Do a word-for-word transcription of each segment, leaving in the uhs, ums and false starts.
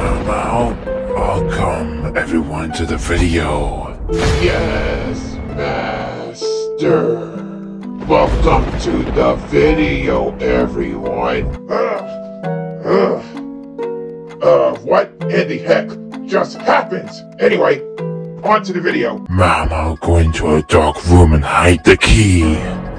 Mao Mao, welcome everyone to the video. Yes, Master. Welcome to the video, everyone. Uh, uh, uh, what in the heck just happened? Anyway, on to the video. Mao Mao, go into a dark room and hide the key.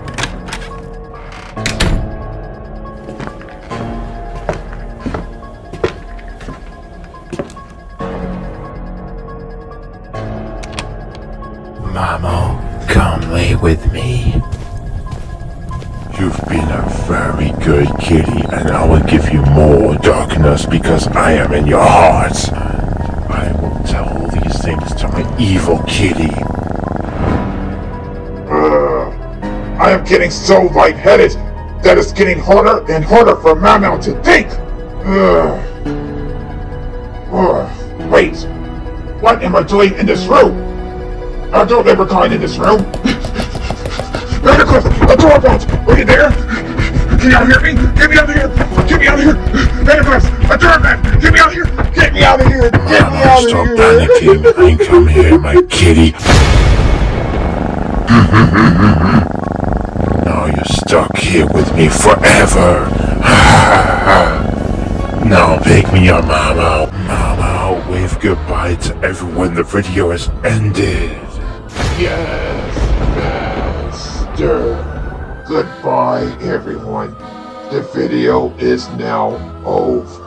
Mao Mao, come lay with me. You've been a very good kitty, and I will give you more darkness because I am in your heart. I will tell these things to my evil kitty. Uh, I am getting so lightheaded that it's getting harder and harder for Mao Mao to think. Uh, uh, wait, what am I doing in this room? I don't ever kind in this room. Nicholas, a doorbell! Are you there? Can y'all hear me? Get me out of here! Get me out of here! Nicholas, a doorbell! Get me out of here! Get me out of here! Get me out of Stop here! panicking and come here, my kitty. Now you're stuck here with me forever. Now pick me up, Mao Mao. Mao Mao, wave goodbye to everyone. The video has ended. Yes, Master. Goodbye, everyone. The video is now over.